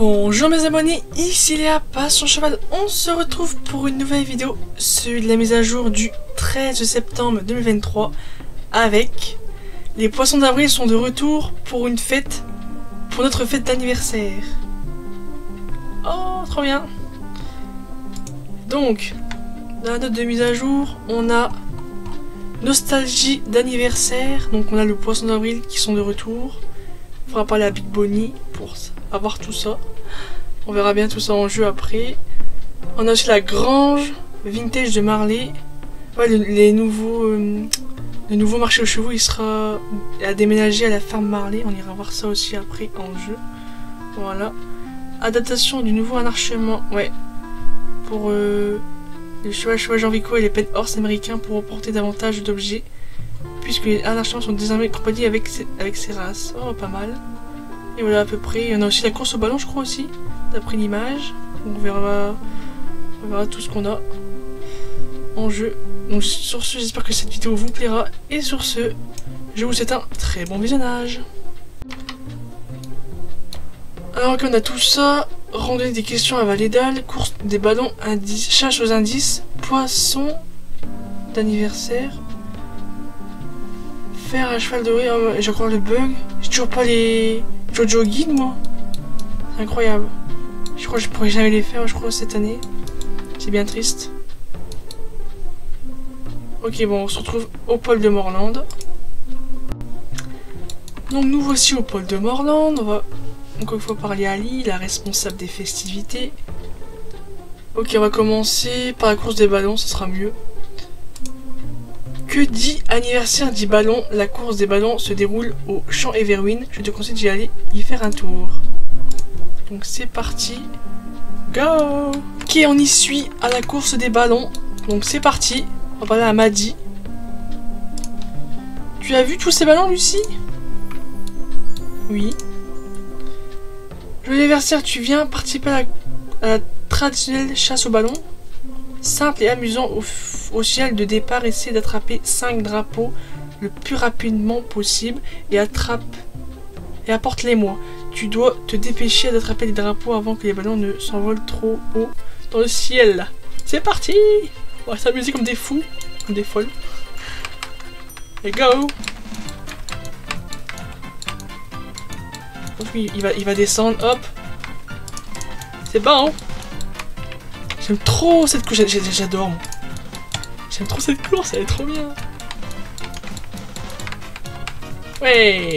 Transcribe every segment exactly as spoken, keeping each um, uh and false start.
Bonjour mes abonnés, ici Léa, Passion Cheval. On se retrouve pour une nouvelle vidéo, celui de la mise à jour du treize septembre deux mille vingt-trois, avec les poissons d'avril sont de retour pour une fête, pour notre fête d'anniversaire. Oh, trop bien. Donc, dans la note de mise à jour, on a nostalgie d'anniversaire, donc on a le poisson d'avril qui sont de retour. Il faudra parler à Big Bonnie pour avoir tout ça. On verra bien tout ça en jeu après. On a aussi la grange vintage de Marley. Ouais, le, les nouveaux, euh, le nouveau marché aux chevaux, il sera à déménager à la ferme Marley. On ira voir ça aussi après en jeu. Voilà. Adaptation du nouveau anarchement. Ouais. Pour euh, le cheval cheval Jean Vico et les pet horse américains pour apporter davantage d'objets. Puisque les anarchements sont désormais compatibles avec ces, avec ces races. Oh, pas mal. Et voilà à peu près. Il y en a aussi la course au ballon, je crois aussi, d'après l'image. On verra, on verra tout ce qu'on a en jeu. Donc sur ce, j'espère que cette vidéo vous plaira. Et sur ce, je vous souhaite un très bon visionnage. Alors qu'on a tout ça, randonnée des questions à Valédal, course des ballons, indices, chasse aux indices, poisson d'anniversaire. Faire à cheval de riz, oh, j'ai encore le bug. J'ai toujours pas les Jojo Guide, moi. C'est incroyable. Je crois que je pourrais jamais les faire, je crois, cette année. C'est bien triste. Ok, bon, on se retrouve au pôle de Morland. Donc, nous voici au pôle de Morland. On va encore une fois parler à Ali, la responsable des festivités. Ok, on va commencer par la course des ballons, ce sera mieux. Que dit anniversaire dit ballon? La course des ballons se déroule au champ Everwin. Je te conseille d'y aller y faire un tour. Donc c'est parti. Go! Ok, on y suit à la course des ballons. Donc c'est parti. On va parler à Maddy. Tu as vu tous ces ballons, Lucie? Oui. Joyeux anniversaire, tu viens participer à la, à la traditionnelle chasse au ballon? Simple et amusant au, au ciel de départ, essaie d'attraper cinq drapeaux le plus rapidement possible et attrape et apporte-les-moi. Tu dois te dépêcher d'attraper les drapeaux avant que les ballons ne s'envolent trop haut dans le ciel. C'est parti! On va s'amuser comme des fous, comme des folles. Et go! Oui, il va, il va descendre, hop. C'est bon! J'aime trop cette course, j'adore. J'aime trop cette course, elle est trop bien. Ouais.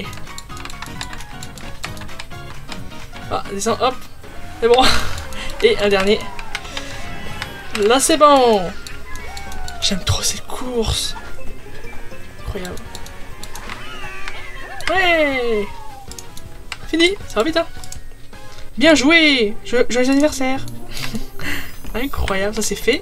Ah, descend, hop. C'est bon. Et un dernier. Là, c'est bon. J'aime trop cette course. Incroyable. Ouais. Fini, ça va vite, hein. Bien joué. Jo- Joyeux anniversaire. Incroyable, ça c'est fait.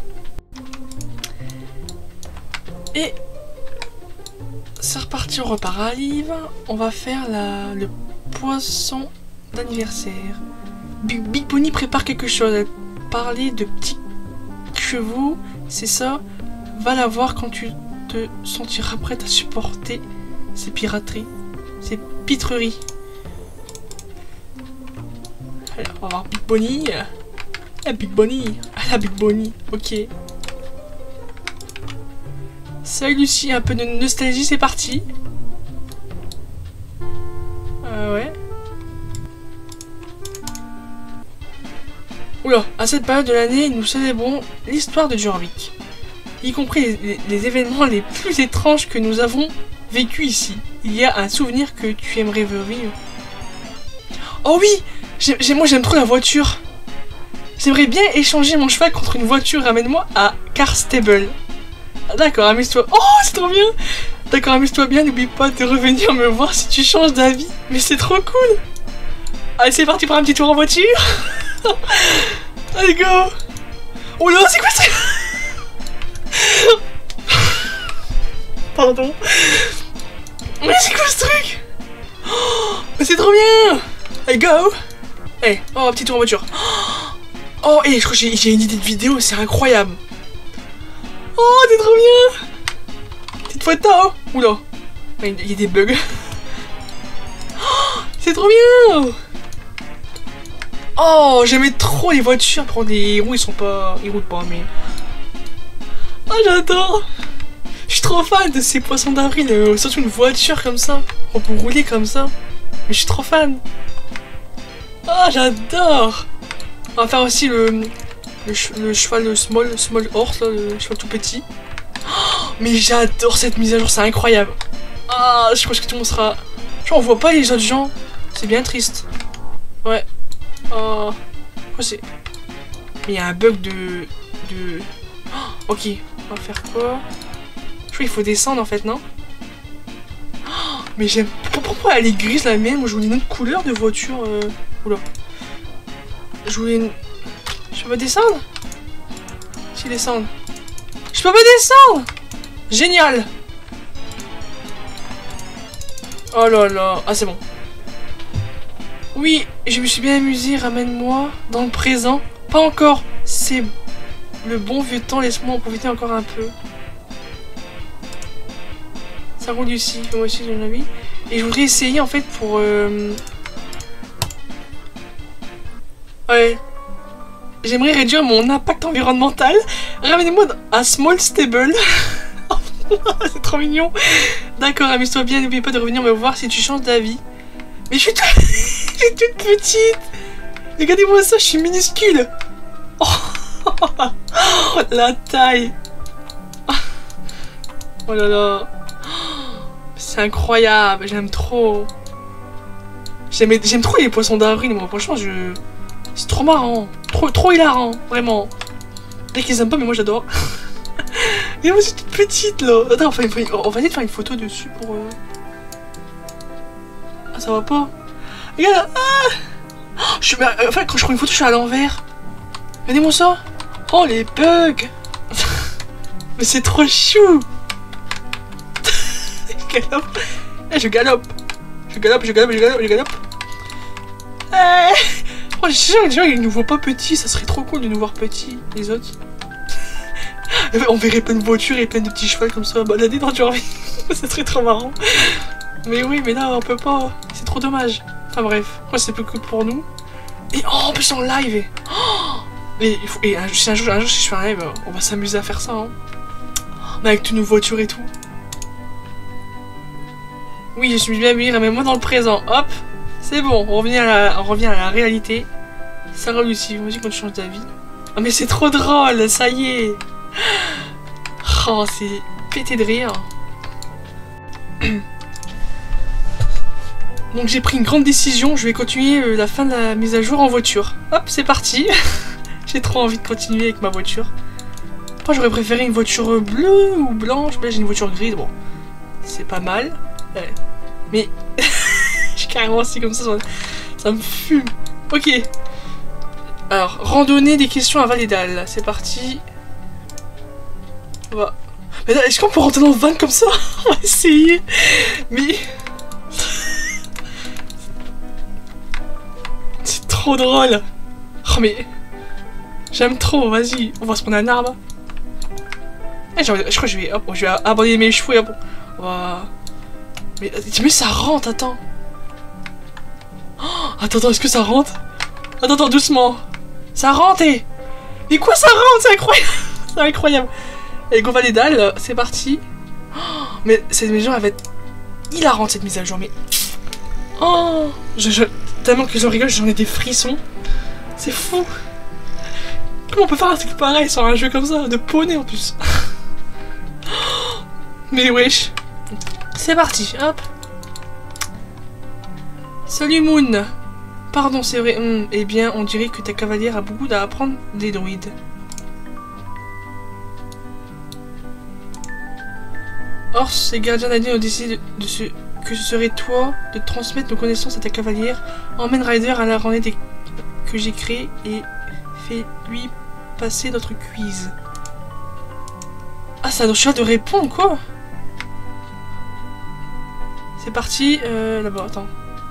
Et c'est reparti, on repart à Live. On va faire la, le poisson d'anniversaire. Big, Big Bonnie prépare quelque chose. Elle parlait de petits chevaux, c'est ça. Va la voir quand tu te sentiras prête à supporter ces pirateries, ces pitreries. Alors, on va voir Big Bonnie. La Big Bonnie, ah la Big Bonnie, ok. Salut Lucie, un peu de nostalgie, c'est parti. Euh, ouais. Oula, à cette période de l'année, nous célébrons l'histoire de Jorvik, y compris les, les, les événements les plus étranges que nous avons vécus ici. Il y a un souvenir que tu aimerais vivre. Oh oui, j'ai, moi j'aime trop la voiture. J'aimerais bien échanger mon cheval contre une voiture. Ramène-moi à Car Stable. D'accord, amuse-toi. Oh, c'est trop bien. D'accord, amuse-toi bien. N'oublie pas de revenir me voir si tu changes d'avis. Mais c'est trop cool. Allez, c'est parti pour un petit tour en voiture. Allez, go. Oh là, c'est quoi ça? Pardon. Mais c'est quoi ce truc? Oh, mais c'est trop bien. Allez, go. Allez, oh, un petit tour en voiture. Oh, et je crois que j'ai une idée de vidéo, c'est incroyable. Oh, c'est trop bien. Petite photo. Oula, il y a des bugs. Oh, c'est trop bien. Oh, j'aimais trop les voitures. Pour des roues, ils sont pas... Ils roulent pas, mais... Oh, j'adore. Je suis trop fan de ces poissons d'avril. Euh, surtout une voiture comme ça. On peut rouler comme ça. Mais je suis trop fan. Oh, j'adore. On va faire aussi le... Le, ch le cheval, le small, small horse, là, le cheval tout petit. Oh, mais j'adore cette mise à jour, c'est incroyable. Ah, je pense que tout le monde sera... Genre, on voit pas les autres gens. C'est bien triste. Ouais. Oh. Quoi c'est... Mais il y a un bug de... de... Oh, ok. On va faire quoi? Je crois qu'il faut descendre en fait, non? Oh, mais j'aime... Pourquoi elle est grise la mienne? Moi je voulais une autre couleur de voiture. Euh... Oula. Je voulais une... Je peux pas descendre? Si, descendre. Je peux pas descendre! Génial! Oh là là. Ah, c'est bon. Oui, je me suis bien amusé. Ramène-moi dans le présent. Pas encore. C'est le bon vieux temps. Laisse-moi en profiter encore un peu. Ça roule ici. Moi aussi, j'ai une avis. Et je voudrais essayer en fait pour... Euh... Ouais. J'aimerais réduire mon impact environnemental. Ramenez-moi un small stable. C'est trop mignon. D'accord, amuse-toi bien. N'oublie pas de revenir me voir si tu changes d'avis. Mais je suis, tout... je suis toute petite. Regardez-moi ça, je suis minuscule. Oh, la taille. Oh là là. C'est incroyable. J'aime trop. J'aime trop les poissons d'avril. Moi, franchement, je... c'est trop marrant. Trop, trop hilarant. Vraiment. Dès qu'ils aiment pas, mais moi j'adore. Et moi, je suis toute petite là. Attends, on va, on va essayer de faire une photo dessus pour... Euh... Ah, ça va pas. Regarde. Ah oh, je suis... Enfin, quand je prends une photo, je suis à l'envers. Regardez-moi ça. Oh, les bugs. Mais c'est trop chou. Je galope. Eh, je galope. Je galope, je galope, je galope, je galope. Eh oh, je suis sûr que les gens, ils nous voient pas petits. Ça serait trop cool de nous voir petits, les autres. On verrait plein de voitures et plein de petits chevaux comme ça balader dans Jorvik. Ça serait trop marrant. Mais oui, mais là, on peut pas. C'est trop dommage. Enfin bref, moi c'est plus que pour nous. Et oh, en plus en live. Oh, et il faut, et un, un, jour, un jour, si je fais un live, on va s'amuser à faire ça. Hein. Mais avec toutes nos voitures et tout. Oui, je suis bien habillée, mais moi dans le présent. Hop, c'est bon, on revient à la, on revient à la réalité. Ça roule aussi, vas-y quand tu changes d'avis. Ah, mais c'est trop drôle, ça y est. Oh, c'est pété de rire. Donc j'ai pris une grande décision, je vais continuer euh, la fin de la mise à jour en voiture. Hop, c'est parti. J'ai trop envie de continuer avec ma voiture. Moi j'aurais préféré une voiture bleue ou blanche, mais j'ai une voiture grise, bon. C'est pas mal. Ouais. Mais je suis carrément assis comme ça, ça, ça me fume. Ok. Alors, randonnée des questions à Valédal, c'est parti. On va... Mais est-ce qu'on peut rentrer dans le van comme ça? On va essayer. Mais... c'est trop drôle. Oh mais... j'aime trop, vas-y. On va se prendre un arbre. Eh, je crois que je vais, hop, je vais abandonner mes chevaux et hop. On va... Mais, mais ça rentre, attends. Oh, attends, attends, est-ce que ça rentre? Attends, attends, doucement. Ça rentre et... Mais quoi ça rentre? C'est incroyable. C'est incroyable. Et go Valédal, c'est parti. Oh, mais cette maison, elle va être hilarante, cette mise à jour, mais... Oh, je, je... tellement que j'en rigole, j'en ai des frissons. C'est fou. Comment on peut faire un truc pareil sur un jeu comme ça? De poney en plus. Mais wesh. C'est parti, hop. Salut Moon. Pardon, c'est vrai. Hum, eh bien, on dirait que ta cavalière a beaucoup à apprendre des druides. Or, ces gardiens d'année ont décidé de, de ce, que ce serait toi de transmettre nos connaissances à ta cavalière. Emmène Ryder à la randonnée des, que j'ai créée et fais-lui passer notre quiz. Ah, ça doit de répondre, quoi. C'est parti. Euh, Là-bas, attends.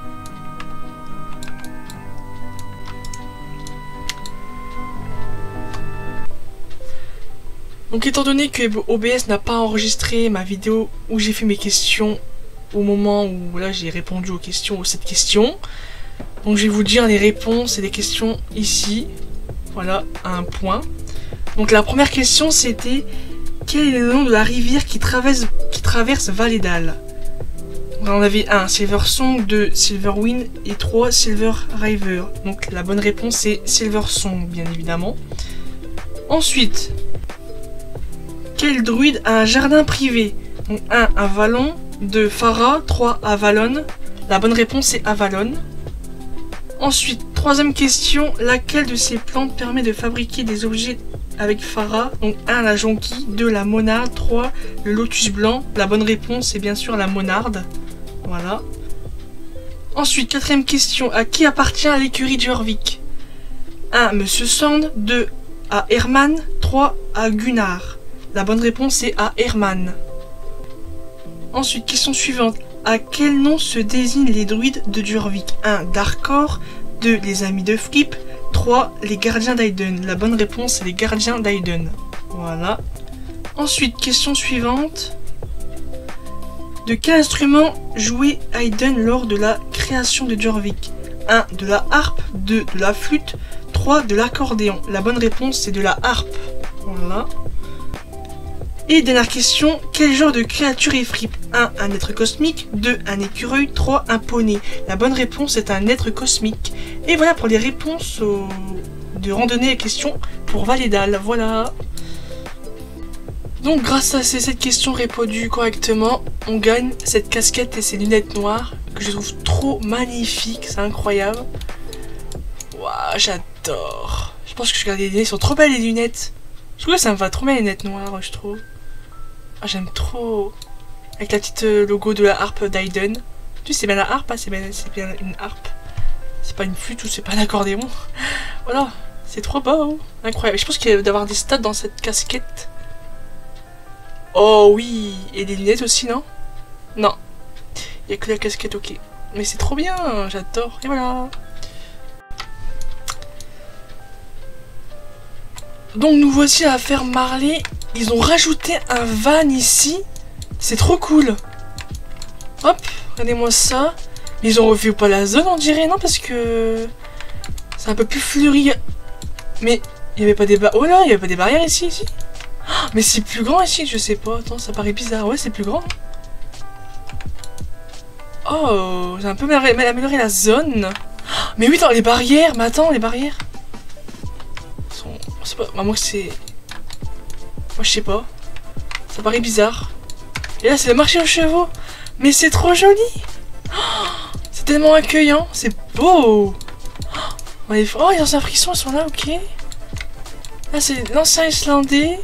Donc étant donné que O B S n'a pas enregistré ma vidéo où j'ai fait mes questions au moment où là j'ai répondu aux questions, aux sept questions, Donc je vais vous dire les réponses et les questions ici. Voilà, un point. Donc la première question c'était quel est le nom de la rivière qui traverse, qui traverse Valedale? On avait un Silver Song, deux Silverwind et trois Silver River. Donc la bonne réponse c'est Silver Song bien évidemment. Ensuite, quel druide a un jardin privé? Donc un Avalon, deux Farah, trois Avalon. La bonne réponse c'est Avalon. Ensuite, troisième question, laquelle de ces plantes permet de fabriquer des objets avec Farah? Donc un la jonquille, deux la monarde, trois le lotus blanc. La bonne réponse c'est bien sûr la monarde. Voilà. Ensuite, quatrième question, à qui appartient l'écurie Jorvik? un Monsieur Sand, deux à Herman, trois à Gunnar. La bonne réponse c'est à Herman. Ensuite, question suivante. À quel nom se désignent les druides de Jorvik? un Darkor, deux les amis de Flip, trois les gardiens d'Aiden. La bonne réponse c'est les gardiens d'Aiden. Voilà. Ensuite, question suivante. De quel instrument jouait Aiden lors de la création de Jorvik? un de la harpe, deux de la flûte, trois de l'accordéon. La bonne réponse c'est de la harpe. Voilà. Et dernière question, quel genre de créature est Fripp? un un être cosmique, deux un écureuil, trois un poney. La bonne réponse est un être cosmique. Et voilà pour les réponses au... de randonnée à questions pour Valedale. Voilà. Donc grâce à ces sept questions répondues correctement, on gagne cette casquette et ces lunettes noires que je trouve trop magnifiques, c'est incroyable. Waouh, j'adore. Je pense que je regarde les lunettes, ils sont trop belles les lunettes. Je trouve que ça me va trop bien les lunettes noires, je trouve. Ah, j'aime trop. Avec la petite logo de la harpe d'Aiden. Tu sais, c'est bien la harpe, hein, c'est bien, bien une harpe. C'est pas une flûte ou c'est pas un accordéon. Voilà, c'est trop beau. Incroyable. Je pense qu'il y a d'avoir des stats dans cette casquette. Oh oui, et des lunettes aussi, non? Non. Il n'y a que la casquette, ok. Mais c'est trop bien, j'adore. Et voilà. Donc nous voici à la ferme Marley. Ils ont rajouté un van ici. C'est trop cool. Hop, regardez-moi ça. Mais ils ont refait pas la zone, on dirait, non? Parce que c'est un peu plus fleuri. Mais il n'y avait pas des barrières. Oh là, il n'y avait pas des barrières ici, ici. Mais c'est plus grand ici, je sais pas. Attends, ça paraît bizarre. Ouais, c'est plus grand. Oh, j'ai un peu amélioré la zone. Mais oui, attends, les barrières. Mais attends, les barrières. Sont... C'est pas... Moi, c'est... Moi, je sais pas. Ça paraît bizarre. Et là, c'est le marché aux chevaux. Mais c'est trop joli. C'est tellement accueillant. C'est beau. Oh, les anciens frissons, ils sont là, ok. Là, c'est l'ancien Islandais.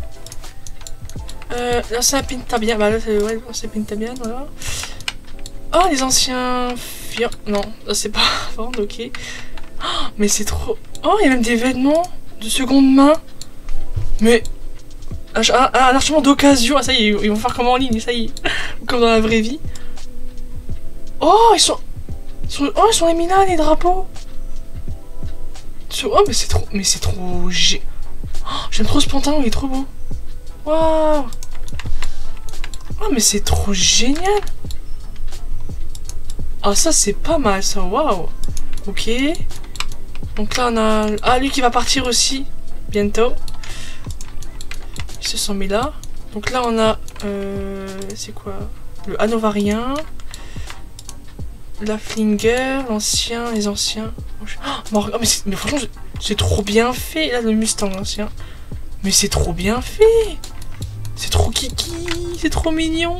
Euh, l'ancien Pintabian, bah là c'est ouais, l'ancien Pintabian, voilà. Oh, les anciens Fian... Non, c'est pas vendre, ok. Oh, mais c'est trop... Oh, il y a même des vêtements de seconde main. Mais... Un, un, un archement d'occasion, ah, ça y est, ils vont faire comme en ligne, ça y est. Comme dans la vraie vie. Oh, ils sont... Ils sont... Oh, ils sont émis là, les drapeaux. Oh, mais c'est trop... Mais c'est trop... J'ai... Oh, j'aime trop ce pantalon, il est trop beau. Waouh. Oh, mais c'est trop génial. Ah, ça c'est pas mal ça, waouh. Ok. Donc là on a... Ah, lui qui va partir aussi bientôt. Ils se sont mis là. Donc là on a... Euh... C'est quoi? Le Hanovarien. La Flinger, l'ancien, les anciens. Oh, mais, mais franchement c'est trop bien fait. Là le Mustang ancien. Mais c'est trop bien fait. C'est trop kiki, c'est trop mignon.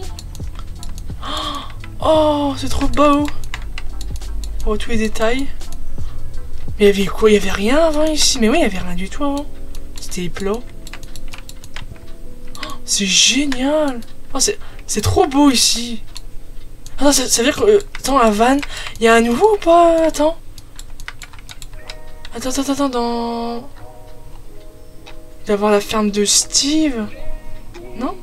Oh, c'est trop beau. Oh, tous les détails. Mais il y avait quoi? Il y avait rien avant ici. Mais oui, il y avait rien du tout avant. C'était plat. Oh, c'est génial. Oh, c'est trop beau ici. Attends, ça, ça veut dire que... Euh, attends, la vanne, il y a un nouveau ou pas? Attends. Attends, attends, attends, dans... Il doit y avoir la ferme de Steve. Non?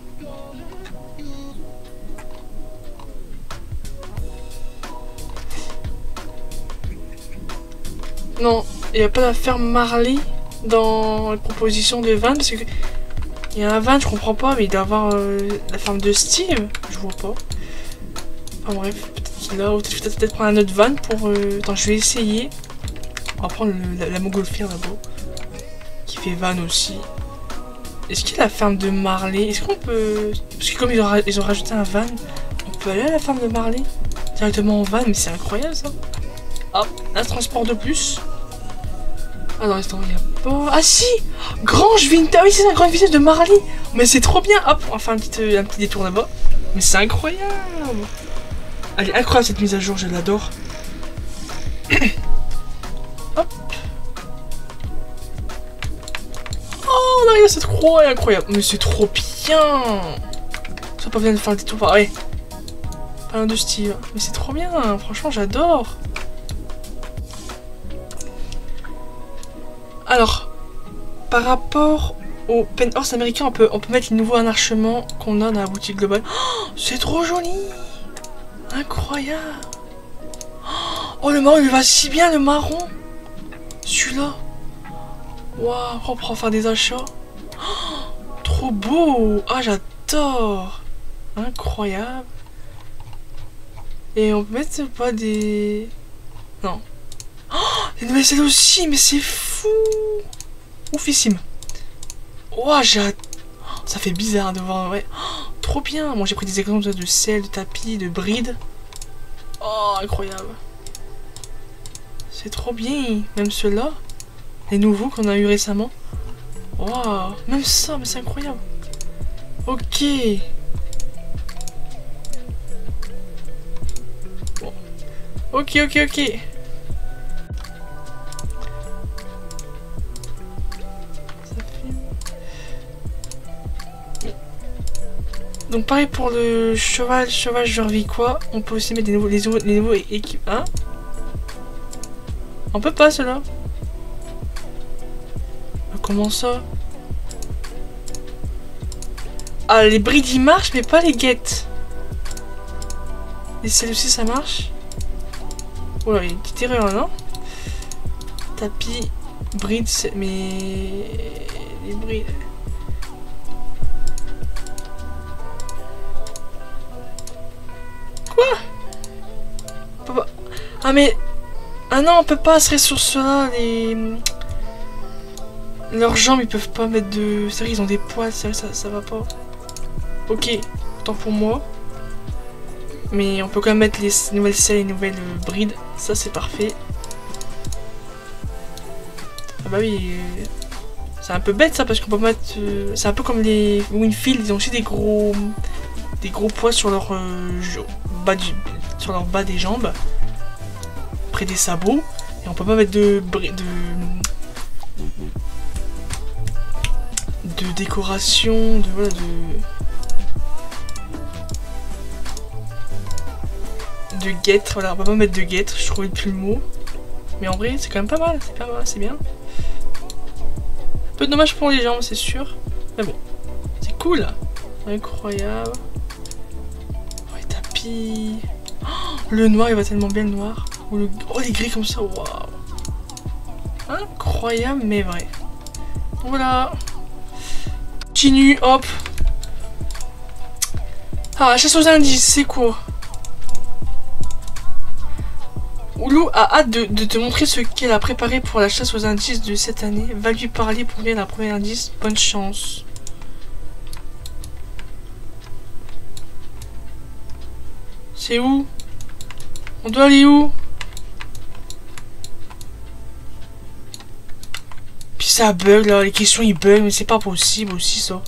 Non, il n'y a pas la ferme Marley dans les propositions de van parce que il y a un van, je comprends pas, mais il doit y avoir euh, la ferme de Steve, je vois pas. Enfin bref, qu'il a. Ou peut-être peut prendre un autre van pour... Euh... Attends, je vais essayer. On va prendre le, la, la montgolfière là-bas. Qui fait van aussi. Est-ce qu'il y a la ferme de Marley? Est-ce qu'on peut... Parce que comme ils ont, ils ont rajouté un van, on peut aller à la ferme de Marley directement en van, mais c'est incroyable ça. Hop, un transport de plus. Ah non, il n'y a pas... Ah si, Grange Vintage. Ah oui, c'est la grande visite de Marley. Mais c'est trop bien. Hop, on va faire un petit, un petit détour là-bas. Mais c'est incroyable. Elle est incroyable cette mise à jour, je l'adore. Hop. Oh, on arrive à cette croix, elle est incroyable. Mais c'est trop bien. Ça pas bien de faire le détour. Ouais. Pas de style. Mais c'est trop bien. Franchement, j'adore. Alors, par rapport au penthouse américain, on peut, on peut mettre les nouveaux enarchements qu'on a dans la boutique globale. Oh, c'est trop joli. Incroyable. Oh, le marron, il va si bien, le marron. Celui-là. Waouh, on pourra faire des achats. Oh, trop beau. Ah, j'adore. Incroyable. Et on peut mettre pas des... Non. Oh, les nouvelles selles aussi, mais c'est fou. Oufissime. Oh, j'adore. Ça fait bizarre de voir, ouais. Oh, trop bien. Moi, j'ai pris des exemples de selles, de tapis, de brides. Oh, incroyable. C'est trop bien. Même ceux-là. Les nouveaux qu'on a eu récemment. Waouh. Même ça, mais c'est incroyable. Ok. Bon. Ok, ok, ok. Donc pareil pour le cheval, cheval je revis quoi. On peut aussi mettre des nouveaux, les nouveaux, les nouveaux équipes. Hein? On peut pas cela. Comment ça? Ah, les brides ils marchent mais pas les guettes. Et celle aussi ça marche. Oh là, il y a une petite erreur non? Tapis, brides, mais... Les brides... Quoi? On peut pas... Ah mais... Ah non, on peut pas se sur cela, les... Leurs jambes, ils peuvent pas mettre de... C'est vrai, ils ont des poils, c'est vrai, ça, ça va pas. Ok, autant pour moi. Mais on peut quand même mettre les nouvelles selles et les nouvelles euh, brides. Ça, c'est parfait. Ah bah oui... Euh... C'est un peu bête ça, parce qu'on peut mettre... Euh... C'est un peu comme les Winfield, ils ont aussi des gros... Des gros poids sur leur... Euh... Bas du... Sur leur bas des jambes. Près des sabots. Et on peut pas mettre de... de... de décoration, de voilà, de de guêtre, voilà, on va pas mettre de guêtre, je trouvais plus le mot, mais en vrai c'est quand même pas mal, c'est pas mal, c'est bien. Un peu dommage pour les jambes, c'est sûr, mais bon, c'est cool, incroyable. Oh, les tapis, oh, le noir, il va tellement bien le noir, oh, le... oh les gris comme ça, waouh, incroyable mais vrai. Voilà. Continue, hop. Ah, la chasse aux indices, c'est quoi? Oulou a hâte de, de te montrer ce qu'elle a préparé pour la chasse aux indices de cette année. Va lui parler pour lire la première indice. Bonne chance. C'est où? On doit aller où? Puis ça bug là, les questions ils bug, mais c'est pas possible aussi ça.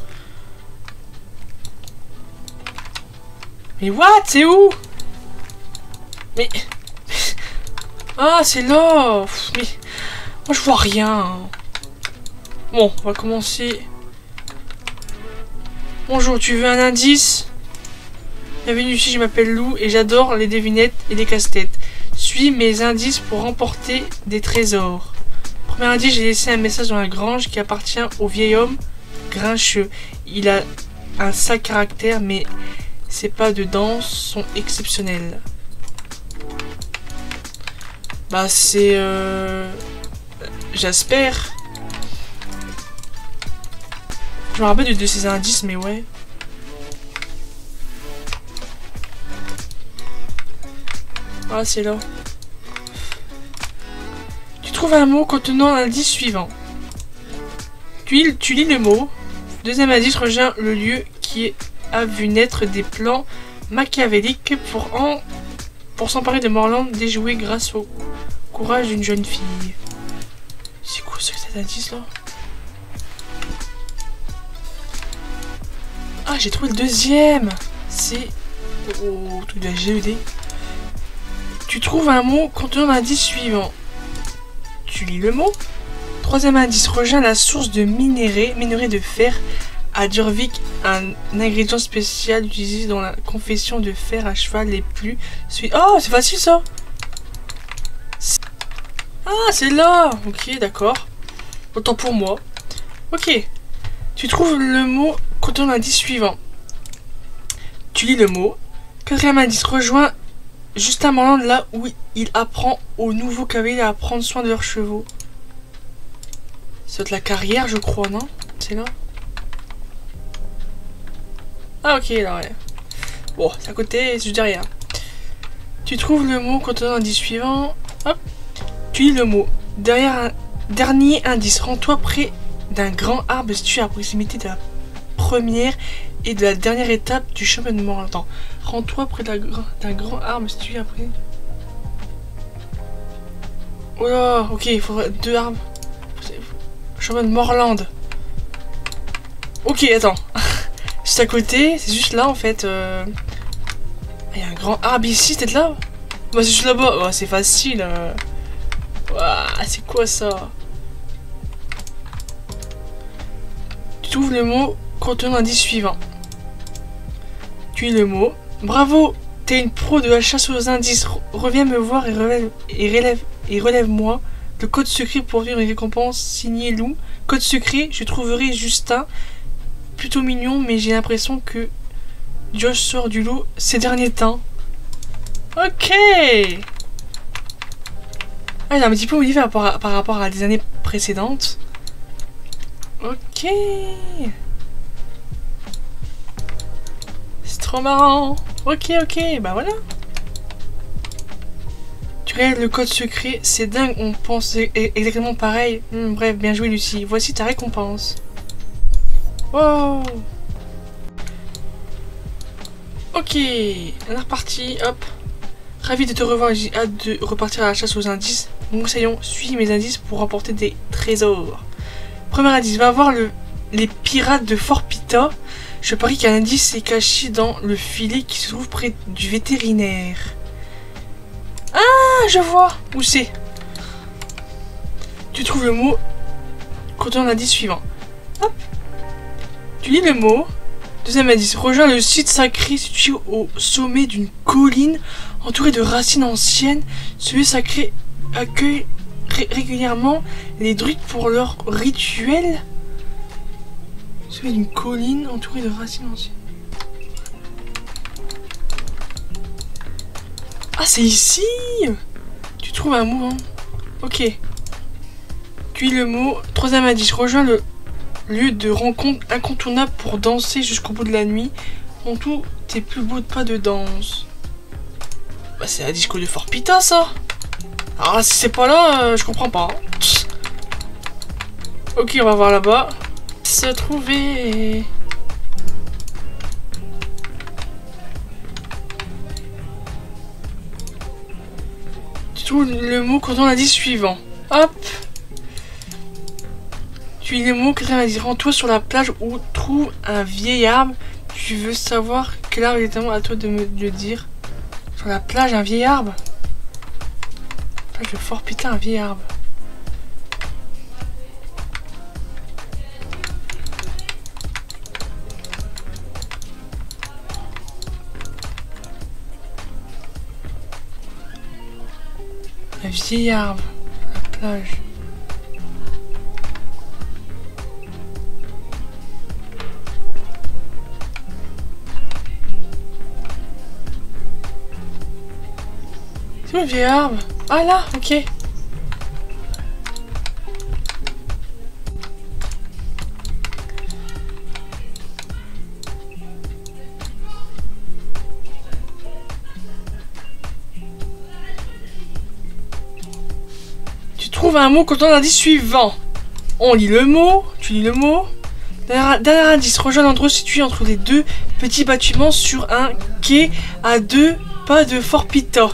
Mais what? C'est où? Mais... Ah c'est là. Mais... Moi je vois rien. Bon, on va commencer. Bonjour, tu veux un indice? Bienvenue ici, je m'appelle Lou et j'adore les devinettes et les casse-têtes. Suis mes indices pour remporter des trésors. Premier indice, j'ai laissé un message dans la grange qui appartient au vieil homme grincheux. Il a un sale caractère, mais ses pas de danse sont exceptionnels. Bah c'est... Euh... Jasper. Je me rappelle de, de ces indices, mais ouais. Ah, c'est là. Tu trouves un mot contenant l'indice suivant. Tu, tu lis le mot. Deuxième indice, rejoint le lieu qui a vu naître des plans machiavéliques pour en pour s'emparer de Morland déjoué grâce au courage d'une jeune fille. C'est quoi ce, cet indice là? Ah, j'ai trouvé le deuxième. C'est... Oh, tout de la G E D. Tu trouves un mot contenant l'indice suivant. Tu lis le mot. Troisième indice, rejoint la source de minerai, minerai de fer à Durvik, un ingrédient spécial utilisé dans la confection de fer à cheval les plus... Oh, c'est facile ça. Ah, c'est là. Ok, d'accord. Autant pour moi. Ok. Tu trouves le mot contenant l'indice suivant. Tu lis le mot. Quatrième indice, rejoint Justin Morland là où il apprend aux nouveaux cavaliers à prendre soin de leurs chevaux. C'est la carrière, je crois, non? C'est là? Ah, ok, là, ouais. Bon, c'est à côté, c'est juste derrière. Tu trouves le mot contenant l'indice suivant. Hop. Tu lis le mot. Derrière un dernier indice, rends-toi près d'un grand arbre situé à proximité de la première et de la dernière étape du chemin de Morland. Rends-toi près d'un grand arbre situé après. Oh là, ok, il faudrait deux arbres. Chemin de Morland. Ok, attends. Juste à côté, c'est juste là en fait. Euh... Il y a un grand arbre ici, peut-être là. Bah, c'est juste là-bas. Oh, c'est facile. Euh... Ouah, c'est quoi ça? Tu trouves le mot contenant l'indice suivant. Tu lis le mot. Bravo, t'es une pro de la chasse aux indices. Reviens me voir et relève et relève et relève-moi. Le code secret pour obtenir une récompense signé Lou. Code secret, je trouverai Justin plutôt mignon, mais j'ai l'impression que Josh sort du lot ces derniers temps. Ok. Ah, il a un petit peu modifié par rapport à, par rapport à des années précédentes. Ok. C'est trop marrant. Ok, ok, bah voilà. Tu regardes le code secret, c'est dingue, on pense exactement pareil. Hum, bref, bien joué Lucie, voici ta récompense. Wow. Ok, on est reparti, hop. Ravi de te revoir, j'ai hâte de repartir à la chasse aux indices. Moussaillon, suis mes indices pour remporter des trésors. Premier indice, va voir le, les pirates de Fort Pita. Je parie qu'un indice est caché dans le filet qui se trouve près du vétérinaire. Ah, je vois où c'est. Tu trouves le mot contenant l'indice suivant. Hop. Tu lis le mot. Deuxième indice. Rejoins le site sacré situé au sommet d'une colline entourée de racines anciennes. Ce lieu sacré accueille ré régulièrement les druides pour leurs rituels. Sommet d'une colline entourée de racines anciennes. Ah, c'est ici. Tu trouves un mot, hein. Ok. Tu lis le mot. Troisième indice. Rejoins le lieu de rencontre incontournable pour danser jusqu'au bout de la nuit. En tout, tes plus beaux pas de danse. Bah, c'est la disco de Fort Pita, ça. Ah, si c'est pas là, euh, je comprends pas. Ok, on va voir là-bas. Se trouver. Tu trouves le mot contenant l'indice suivant. Hop. Tu lis le mot quatre-vingt-dix. Rends-toi sur la plage où trouve un vieil arbre. Tu veux savoir quel arbre exactement, à toi de me le dire. Sur la plage, un vieil arbre. Plage de Fort Pita, un vieil arbre. Un vieil arbre. La plage. C'est où le vieil arbre? Ah là, ok. trouves un mot contenant l'indice suivant. On lit le mot, tu lis le mot. Dernier, dernier indice, rejoins l'endroit situé entre les deux petits bâtiments sur un quai à deux pas de Fort Pita.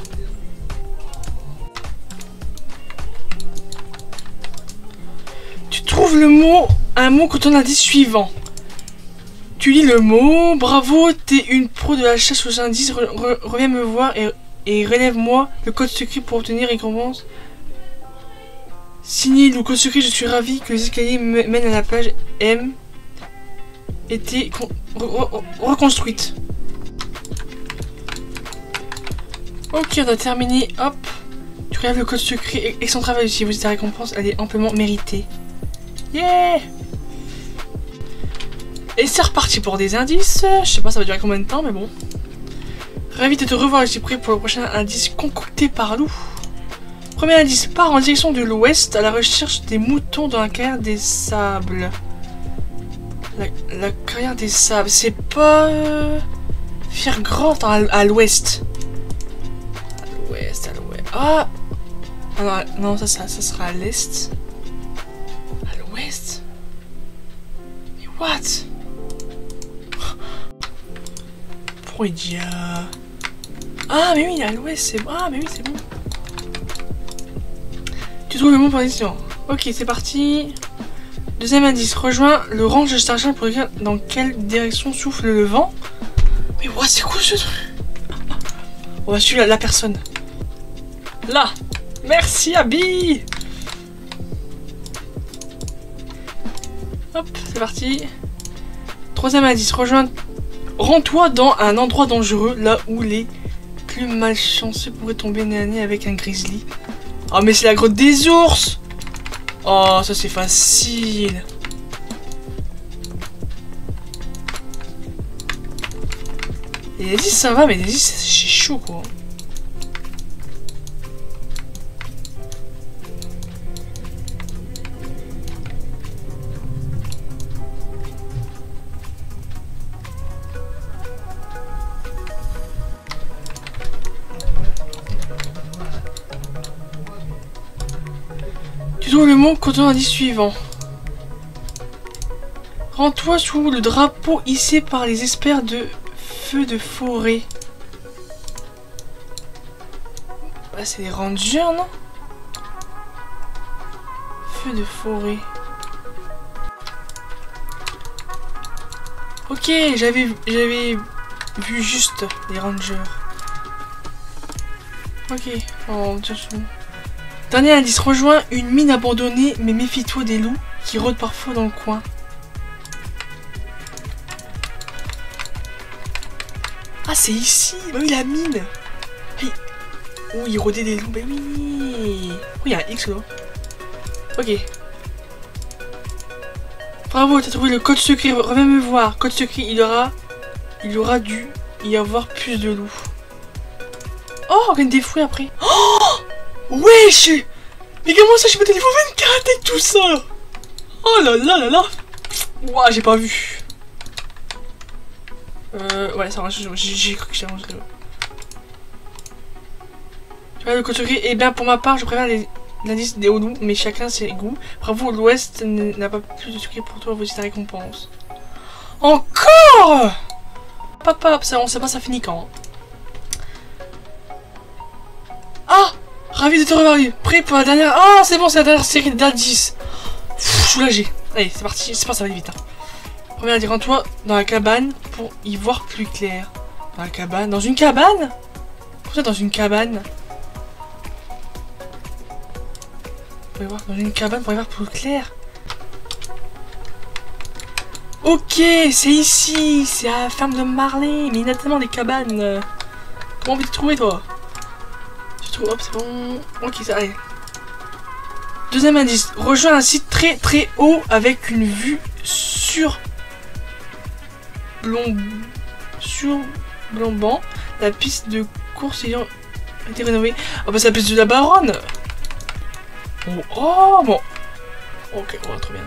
Tu trouves le mot, un mot contenant l'indice suivant. Tu lis le mot, bravo, t'es une pro de la chasse aux indices, re, re, reviens me voir et, et relève-moi le code secret pour obtenir récompense. Signé le code secret, je suis ravi que les escaliers mènent à la plage M été re, re, reconstruite. Ok, on a terminé, hop. Tu relèves le code secret et son travail aussi, vous êtes ta récompense, elle est amplement méritée. Yeah! Et c'est reparti pour des indices. Je sais pas ça va durer combien de temps mais bon. Ravi de te revoir, je suis prêt pour le prochain indice concocté par Lou. Premier indice, part en direction de l'ouest à la recherche des moutons dans la carrière des sables. La, la carrière des sables, c'est pas... Euh, Firgrand à, à l'ouest. À l'ouest, à l'ouest. Ah! Alors, non, ça, ça, ça sera à l'est. À l'ouest? Mais what? Pourquoi il dit à... Ah, mais oui, à l'ouest, c'est bon. Ah, mais oui, c'est bon. Tu trouves le mot pour l'édition. Ok, c'est parti. Deuxième indice. Rejoins le range de Starshine pour regarder dans quelle direction souffle le vent. Mais what, c'est quoi ce truc? On va suivre la, la personne. Là. Merci, Abby. Hop, c'est parti. Troisième indice. Rejoins... Rends-toi dans un endroit dangereux, là où les plus malchanceux pourraient tomber nez à nez avec un grizzly. Oh mais c'est la grotte des ours. Oh ça c'est facile. Et les indices ça va mais les indices c'est chaud quoi. Tu trouves le mot contenant l'indice suivant. Rends-toi sous le drapeau hissé par les experts de feu de forêt. Bah c'est les rangers non? Feu de forêt. Ok, j'avais j'avais vu juste les rangers. Ok, on va sous. Dernier indice, rejoins une mine abandonnée, mais méfie-toi des loups qui rôdent parfois dans le coin. Ah, c'est ici. Bah oui, la mine. Hey. Oh, il rôdait des loups. Bah oui. Oh, il y a un X là. Ok. Bravo, t'as trouvé le code secret. Reviens me voir. Code secret, il aura... Il aura dû y avoir plus de loups. Oh, regarde des fouets après. Oh, wesh! Mais comment ça, je peux téléphoner vingt-quatre avec tout ça? Oh là là là là! Ouah, j'ai pas vu. Euh, ouais, ça va, j'ai cru que j'étais rangé là. Tu vois, le code secret, eh bien, pour ma part, je préfère les indices des hauts loups, mais chacun ses goûts. Bravo, l'ouest n'a pas plus de secret pour toi, voici ta récompense. Encore! Papa, ça, on sait pas, ça finit quand? Ah! Ravi de te revoir, prêt pour la dernière... Ah, c'est bon, c'est la dernière série d'indices. Soulagé. Allez, c'est parti, c'est pas ça va aller vite. Hein. Premier indice, rends-toi dans la cabane pour y voir plus clair. Dans la cabane? Dans une cabane? Comment ça, dans une cabane? Pour y voir dans une cabane pour y voir plus clair. Ok, c'est ici, c'est à la ferme de Marley. Mais il y a tellement des cabanes. Comment vous trouver toi? Hop, c'est bon. Ok, ça allez. Deuxième indice. Rejoins un site très très haut avec une vue sur Blom... sur Blombant. La piste de course ayant été rénovée. Ah bah c'est la piste de la Baronne. Oh, oh bon. Ok, oh, trop bien.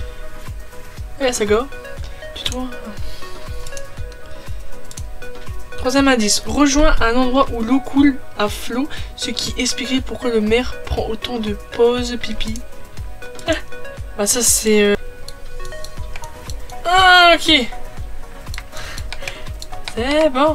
Et la saga. Tu trouves? Troisième indice. Rejoins un endroit où l'eau coule à flot, ce qui expliquerait pourquoi le maire prend autant de pauses pipi. Ah, bah ça c'est... Euh... Ah ok. C'est bon.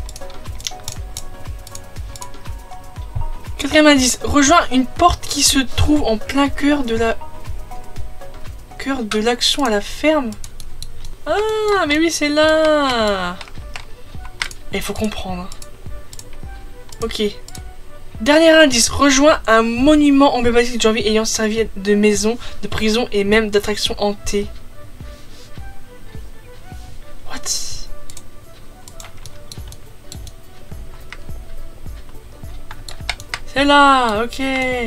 Quatrième indice. Rejoins une porte qui se trouve en plein cœur de la... cœur de l'action à la ferme. Ah, mais oui, c'est là. Il faut comprendre. Ok. Dernier indice. Rejoins un monument emblématique de Janvier ayant servi de maison, de prison et même d'attraction hantée. What? C'est là, ok.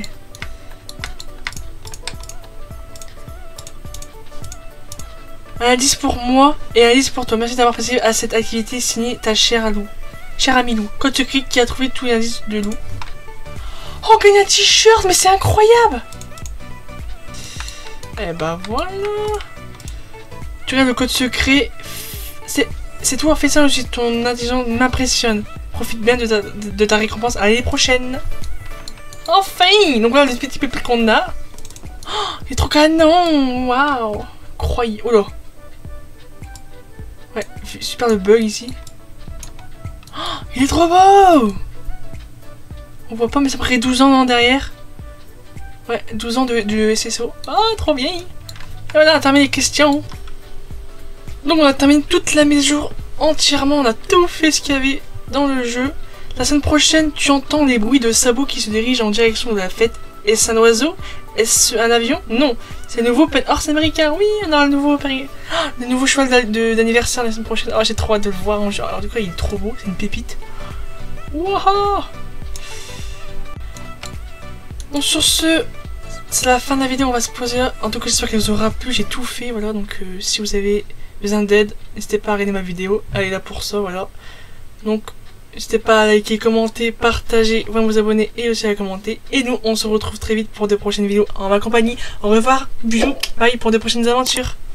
Un indice pour moi et un indice pour toi. Merci d'avoir participé à cette activité signée ta chère Lou. Cher ami Lou. Code secret qui a trouvé tous les indices de Lou. Oh, gagne un t-shirt, mais c'est incroyable. Eh ben voilà. Tu regardes le code secret. C'est toi, fais ça aussi. Ton intelligence m'impressionne. Profite bien de ta, de, de ta récompense. À l'année prochaine. Enfin. Donc voilà les petits pépites qu'on a. Oh, il est trop canon. Waouh. Croyez. Oh là. Ouais, super le bug ici. Oh, il est trop beau. On voit pas, mais ça paraît douze ans non, derrière. Ouais, douze ans de, de S S O. Oh, trop bien. Et voilà, on a terminé les questions. Donc on a terminé toute la mise à jour entièrement. On a tout fait ce qu'il y avait dans le jeu. La semaine prochaine, tu entends les bruits de sabots qui se dirigent en direction de la fête. Est-ce un oiseau? Est-ce un avion? Non, c'est le nouveau pen horse américain. Oui, on a le nouveau, oh, le nouveau cheval d'anniversaire la semaine prochaine. Oh, j'ai trop hâte de le voir. Alors, du coup, il est trop beau, c'est une pépite. Wouah! Bon, sur ce, c'est la fin de la vidéo. On va se poser. En tout cas, j'espère qu'elle vous aura plu. J'ai tout fait, voilà. Donc, euh, si vous avez besoin d'aide, n'hésitez pas à regarder ma vidéo. Elle est là pour ça, voilà. Donc, n'hésitez pas à liker, commenter, partager, vous abonner et aussi à commenter. Et nous, on se retrouve très vite pour de prochaines vidéos en ma compagnie. Au revoir, bisous, bye pour de prochaines aventures.